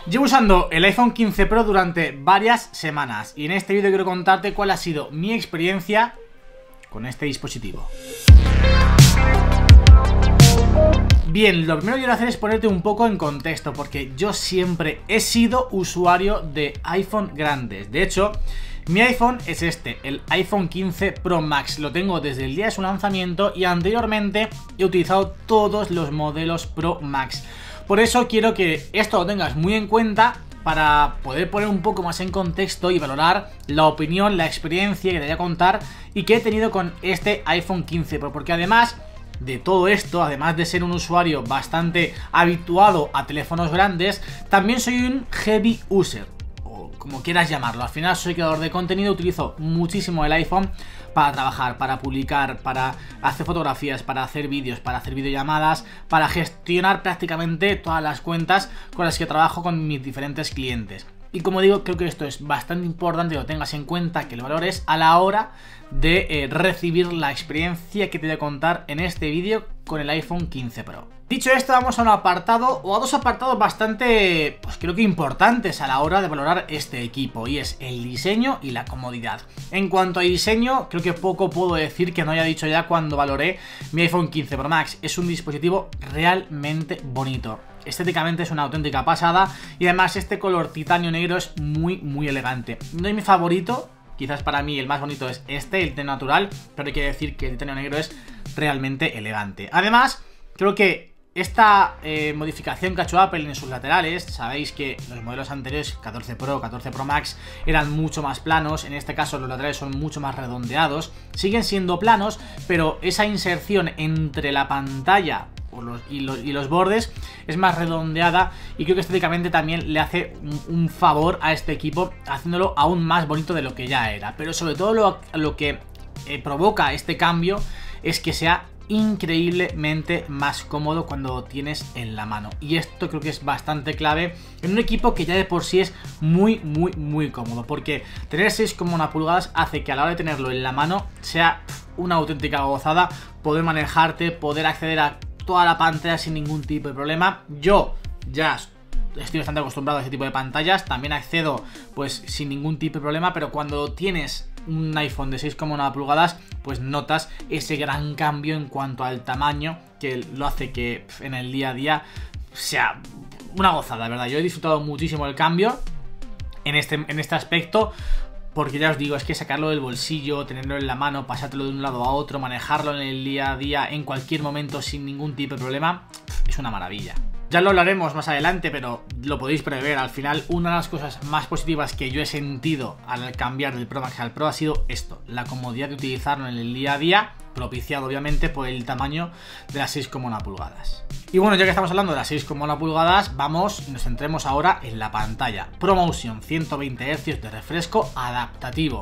Llevo usando el iPhone 15 Pro durante varias semanas y en este vídeo quiero contarte cuál ha sido mi experiencia con este dispositivo. Bien, lo primero que quiero hacer es ponerte un poco en contexto, porque yo siempre he sido usuario de iPhone grandes. De hecho, mi iPhone es este, el iPhone 15 Pro Max. Lo tengo desde el día de su lanzamiento y anteriormente he utilizado todos los modelos Pro Max. Por eso quiero que esto lo tengas muy en cuenta para poder poner un poco más en contexto y valorar la opinión, la experiencia que te voy a contar y que he tenido con este iPhone 15 Pro. Porque además de todo esto, además de ser un usuario bastante habituado a teléfonos grandes, también soy un heavy user, o como quieras llamarlo. Al final soy creador de contenido, utilizo muchísimo el iPhone para trabajar, para publicar, para hacer fotografías, para hacer vídeos, para hacer videollamadas, para gestionar prácticamente todas las cuentas con las que trabajo con mis diferentes clientes. Y como digo, creo que esto es bastante importante que lo tengas en cuenta, que lo valores a la hora de recibir la experiencia que te voy a contar en este vídeo con el iPhone 15 Pro. Dicho esto, vamos a un apartado, o a dos apartados bastante, pues creo que importantes a la hora de valorar este equipo, y es el diseño y la comodidad. En cuanto a diseño, creo que poco puedo decir que no haya dicho ya cuando valoré mi iPhone 15 Pro Max. Es un dispositivo realmente bonito. Estéticamente es una auténtica pasada y además este color titanio negro es muy elegante. No es mi favorito, quizás para mí el más bonito es este, el té natural, pero hay que decir que el titanio negro es realmente elegante. Además, creo que esta modificación que ha hecho Apple en sus laterales, sabéis que los modelos anteriores, 14 Pro, 14 Pro Max, eran mucho más planos. En este caso los laterales son mucho más redondeados, siguen siendo planos, pero esa inserción entre la pantalla y los bordes es más redondeada, y creo que estéticamente también le hace un favor a este equipo, haciéndolo aún más bonito de lo que ya era. Pero sobre todo lo que provoca este cambio es que sea increíblemente más cómodo cuando lo tienes en la mano, y esto creo que es bastante clave en un equipo que ya de por sí es muy cómodo, porque tener 6,1 pulgadas hace que a la hora de tenerlo en la mano sea una auténtica gozada, poder manejarte, poder acceder a toda la pantalla sin ningún tipo de problema. Yo ya estoy bastante acostumbrado a ese tipo de pantallas, también accedo pues sin ningún tipo de problema, pero cuando tienes un iPhone de 6,1 pulgadas pues notas ese gran cambio en cuanto al tamaño, que lo hace que en el día a día sea una gozada, ¿verdad? Yo he disfrutado muchísimo el cambio en este aspecto, porque ya os digo, es que sacarlo del bolsillo, tenerlo en la mano, pasártelo de un lado a otro, manejarlo en el día a día, en cualquier momento, sin ningún tipo de problema, es una maravilla. Ya lo hablaremos más adelante, pero lo podéis prever. Al final, una de las cosas más positivas que yo he sentido al cambiar del Pro Max al Pro ha sido esto, la comodidad de utilizarlo en el día a día, propiciado obviamente por el tamaño de las 6,1 pulgadas. Y bueno, ya que estamos hablando de las 6,1 pulgadas, vamos, nos centremos ahora en la pantalla. ProMotion, 120 Hz de refresco adaptativo.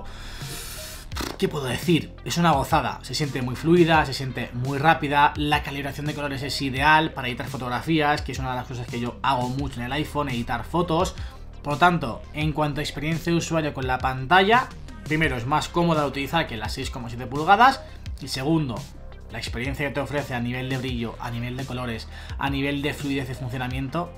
¿Qué puedo decir? Es una gozada, se siente muy fluida, se siente muy rápida, la calibración de colores es ideal para editar fotografías, que es una de las cosas que yo hago mucho en el iPhone, editar fotos. Por lo tanto, en cuanto a experiencia de usuario con la pantalla, primero es más cómoda de utilizar que las 6,7 pulgadas, y segundo, la experiencia que te ofrece a nivel de brillo, a nivel de colores, a nivel de fluidez de funcionamiento,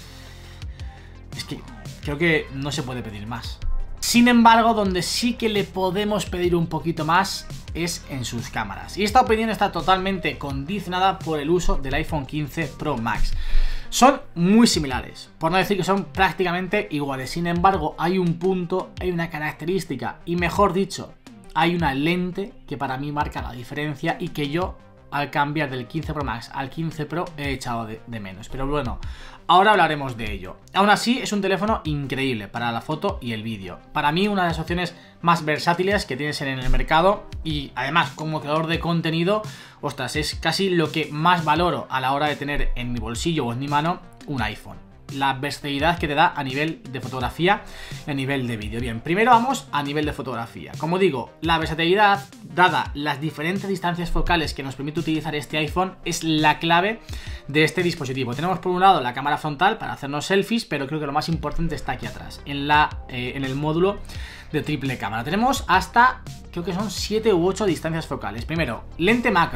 es que creo que no se puede pedir más. Sin embargo, donde sí que le podemos pedir un poquito más es en sus cámaras. Y esta opinión está totalmente condicionada por el uso del iPhone 15 Pro Max. Son muy similares, por no decir que son prácticamente iguales. Sin embargo, hay un punto, hay una característica, y mejor dicho, hay una lente que para mí marca la diferencia y que yo, al cambiar del 15 Pro Max al 15 Pro, he echado de menos. Pero bueno, ahora hablaremos de ello. Aún así, es un teléfono increíble para la foto y el vídeo. Para mí, una de las opciones más versátiles que tienes en el mercado, y además como creador de contenido, ostras, es casi lo que más valoro a la hora de tener en mi bolsillo o en mi mano un iPhone. La versatilidad que te da a nivel de fotografía y a nivel de vídeo. Bien, primero vamos a nivel de fotografía. Como digo, la versatilidad, dada las diferentes distancias focales que nos permite utilizar este iPhone, es la clave de este dispositivo. Tenemos por un lado la cámara frontal para hacernos selfies, pero creo que lo más importante está aquí atrás, en el módulo de triple cámara. Tenemos hasta, creo que son 7 u 8 distancias focales. Primero, lente macro,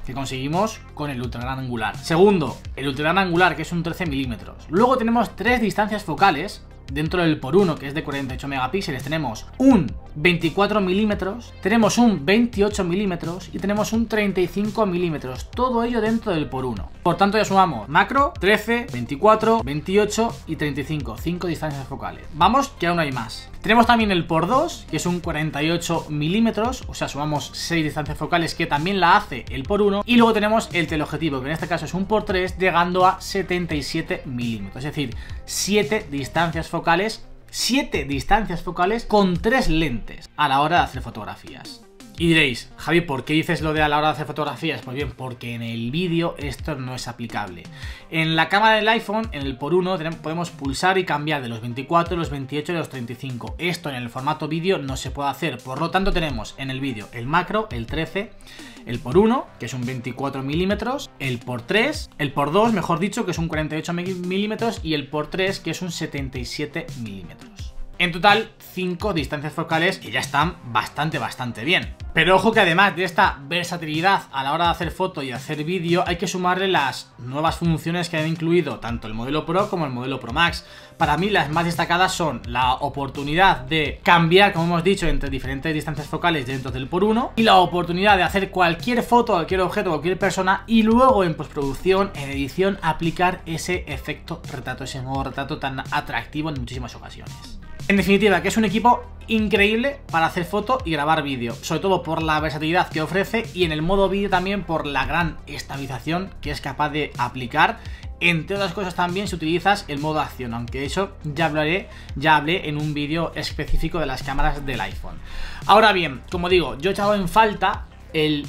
que conseguimos con el ultra gran angular. Segundo, el ultra gran angular, que es un 13 milímetros. Luego tenemos 3 distancias focales dentro del x1, que es de 48 megapíxeles. Tenemos un 24 milímetros, tenemos un 28 milímetros y tenemos un 35 milímetros. Todo ello dentro del x1. Por tanto, ya sumamos macro, 13, 24, 28 y 35. 5 distancias focales. Vamos, que aún hay más. Tenemos también el x2, que es un 48 milímetros, o sea, sumamos 6 distancias focales, que también la hace el x1. Y luego tenemos el teleobjetivo, que en este caso es un x3, llegando a 77 milímetros. Es decir, 7 distancias focales. 7 distancias focales con 3 lentes a la hora de hacer fotografías. Y diréis, Javi, ¿por qué dices lo de a la hora de hacer fotografías? Pues bien, porque en el vídeo esto no es aplicable. En la cámara del iPhone, en el x1, podemos pulsar y cambiar de los 24, los 28 y los 35. Esto en el formato vídeo no se puede hacer. Por lo tanto, tenemos en el vídeo el macro, el 13, el x1, que es un 24 milímetros, el x3, el x2, mejor dicho, que es un 48 milímetros, y el x3, que es un 77 milímetros. En total, 5 distancias focales que ya están bastante bien. Pero ojo que además de esta versatilidad a la hora de hacer foto y hacer vídeo, hay que sumarle las nuevas funciones que han incluido tanto el modelo Pro como el modelo Pro Max. Para mí las más destacadas son la oportunidad de cambiar, como hemos dicho, entre diferentes distancias focales dentro del x1 y la oportunidad de hacer cualquier foto, cualquier objeto, cualquier persona y luego en postproducción, en edición, aplicar ese efecto retrato, ese modo retrato tan atractivo en muchísimas ocasiones. En definitiva, que es un equipo increíble para hacer foto y grabar vídeo, sobre todo por la versatilidad que ofrece y en el modo vídeo también por la gran estabilización que es capaz de aplicar. Entre otras cosas también si utilizas el modo acción, aunque eso ya hablé en un vídeo específico de las cámaras del iPhone. Ahora bien, como digo, yo he echado en falta el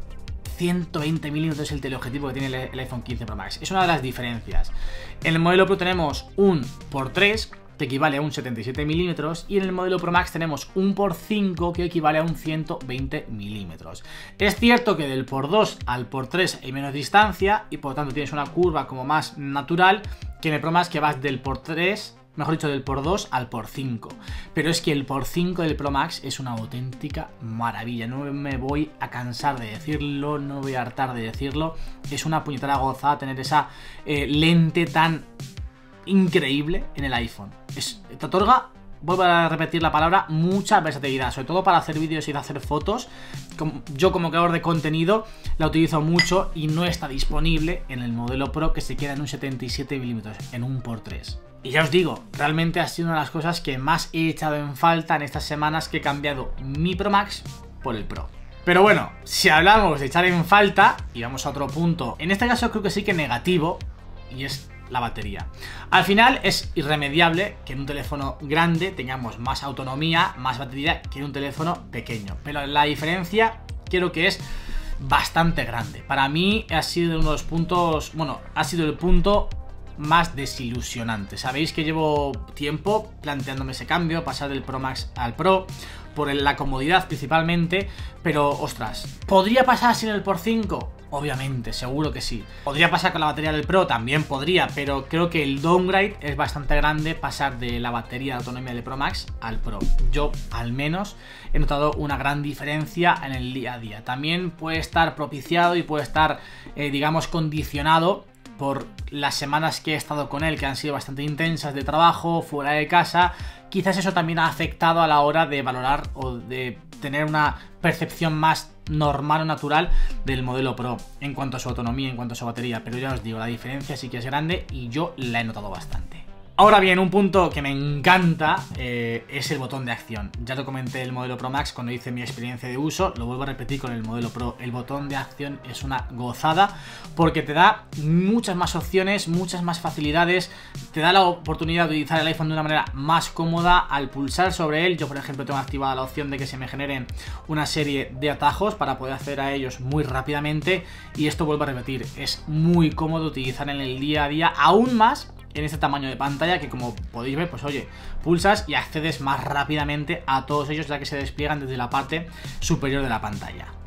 120 milímetros, el teleobjetivo que tiene el iPhone 15 Pro Max. Es una de las diferencias. En el modelo Pro tenemos un x3, que equivale a un 77 milímetros, y en el modelo Pro Max tenemos un x5 que equivale a un 120 milímetros. Es cierto que del x2 al x3 hay menos distancia y por lo tanto tienes una curva como más natural que en el Pro Max, que vas del x3, mejor dicho, del x2 al x5. Pero es que el x5 del Pro Max es una auténtica maravilla. No me voy a cansar de decirlo, no voy a hartar de decirlo. Es una puñetera gozada tener esa lente tan increíble en el iPhone. Te otorga, vuelvo a repetir la palabra, mucha versatilidad, sobre todo para hacer vídeos y hacer fotos. Yo como creador de contenido la utilizo mucho y no está disponible en el modelo Pro, que se queda en un 77 milímetros, en un x3. Y ya os digo, realmente ha sido una de las cosas que más he echado en falta en estas semanas que he cambiado mi Pro Max por el Pro. Pero bueno, si hablamos de echar en falta, y vamos a otro punto, en este caso creo que sí que negativo, y es la batería. Al final es irremediable que en un teléfono grande tengamos más autonomía, más batería que en un teléfono pequeño, pero la diferencia creo que es bastante grande. Para mí ha sido uno de los puntos, bueno, ha sido el punto más desilusionante. Sabéis que llevo tiempo planteándome ese cambio, pasar del Pro Max al Pro, por la comodidad principalmente, pero ostras, ¿podría pasar sin el x5? Obviamente, seguro que sí. ¿Podría pasar con la batería del Pro? También podría, pero creo que el downgrade es bastante grande, pasar de la batería de autonomía del Pro Max al Pro. Yo, al menos, he notado una gran diferencia en el día a día. También puede estar propiciado y puede estar, digamos, condicionado por las semanas que he estado con él, que han sido bastante intensas de trabajo, fuera de casa. Quizás eso también ha afectado a la hora de valorar o de tener una percepción más normal o natural del modelo Pro en cuanto a su autonomía, en cuanto a su batería. Pero ya os digo, la diferencia sí que es grande y yo la he notado bastante. Ahora bien, un punto que me encanta es el botón de acción. Ya lo comenté el modelo Pro Max cuando hice mi experiencia de uso, lo vuelvo a repetir con el modelo Pro. El botón de acción es una gozada porque te da muchas más opciones, muchas más facilidades, te da la oportunidad de utilizar el iPhone de una manera más cómoda al pulsar sobre él. Yo, por ejemplo, tengo activada la opción de que se me generen una serie de atajos para poder acceder a ellos muy rápidamente, y esto, vuelvo a repetir, es muy cómodo utilizar en el día a día, aún más en este tamaño de pantalla que, como podéis ver, pues oye, pulsas y accedes más rápidamente a todos ellos, ya que se despliegan desde la parte superior de la pantalla.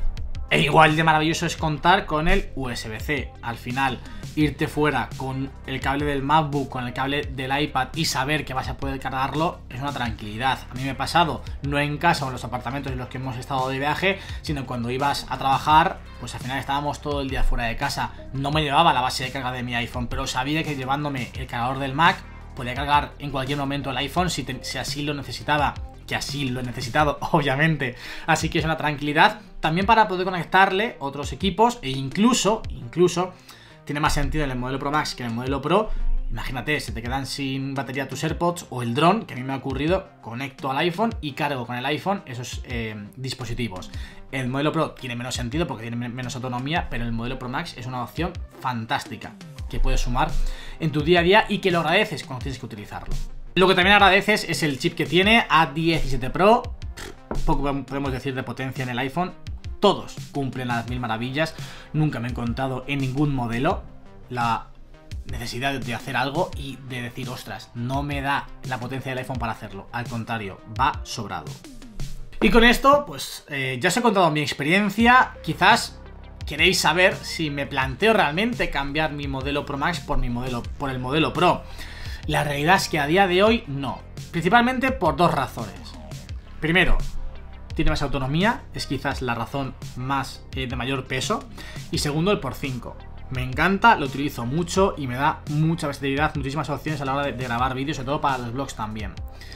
E igual de maravilloso es contar con el USB-C. Al final, irte fuera con el cable del MacBook, con el cable del iPad y saber que vas a poder cargarlo es una tranquilidad. A mí me ha pasado, no en casa o en los apartamentos en los que hemos estado de viaje, sino cuando ibas a trabajar, pues al final estábamos todo el día fuera de casa. No me llevaba la base de carga de mi iPhone, pero sabía que llevándome el cargador del Mac podía cargar en cualquier momento el iPhone si así lo necesitaba. Que así lo he necesitado, obviamente. Así que es una tranquilidad también para poder conectarle otros equipos e incluso tiene más sentido en el modelo Pro Max que en el modelo Pro. Imagínate, se te quedan sin batería tus AirPods o el dron, que a mí me ha ocurrido, conecto al iPhone y cargo con el iPhone esos dispositivos. El modelo Pro tiene menos sentido porque tiene menos autonomía, pero el modelo Pro Max es una opción fantástica que puedes sumar en tu día a día y que lo agradeces cuando tienes que utilizarlo. Lo que también agradeces es el chip que tiene, A17 Pro. Poco podemos decir de potencia en el iPhone. Todos cumplen las mil maravillas. Nunca me he encontrado en ningún modelo la necesidad de hacer algo y de decir, ostras, no me da la potencia del iPhone para hacerlo. Al contrario, va sobrado. Y con esto, pues ya os he contado mi experiencia. Quizás queréis saber si me planteo realmente cambiar mi modelo Pro Max por el modelo Pro. La realidad es que a día de hoy no. Principalmente por dos razones. Primero, tiene más autonomía, es quizás la razón más de mayor peso. Y segundo, el por 5. Me encanta, lo utilizo mucho y me da mucha versatilidad, muchísimas opciones a la hora de grabar vídeos, sobre todo para los vlogs también.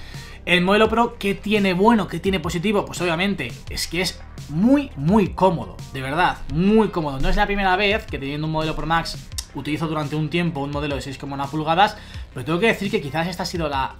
El modelo Pro, ¿qué tiene bueno? ¿Qué tiene positivo? Pues obviamente es que es muy cómodo, de verdad, muy cómodo. No es la primera vez que teniendo un modelo Pro Max utilizo durante un tiempo un modelo de 6,1 pulgadas, pero tengo que decir que quizás esta ha sido la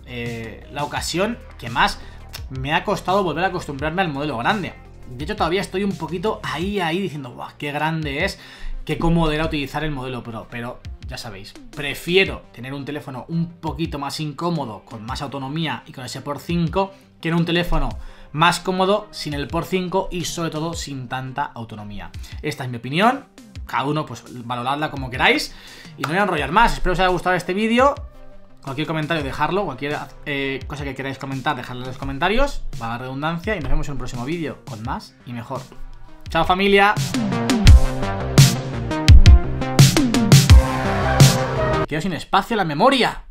ocasión que más me ha costado volver a acostumbrarme al modelo grande. De hecho, todavía estoy un poquito ahí diciendo, ¡buah, qué grande es! Qué cómodo era utilizar el modelo Pro, pero ya sabéis, prefiero tener un teléfono un poquito más incómodo, con más autonomía y con ese por 5, que en un teléfono más cómodo, sin el por 5 y sobre todo sin tanta autonomía. Esta es mi opinión. Cada uno, pues, valoradla como queráis. Y no voy a enrollar más. Espero que os haya gustado este vídeo. Cualquier comentario, dejadlo. Cualquier cosa que queráis comentar, dejadlo en los comentarios. Va a la redundancia. Y nos vemos en un próximo vídeo con más y mejor. ¡Chao, familia! Quedo sin espacio en la memoria.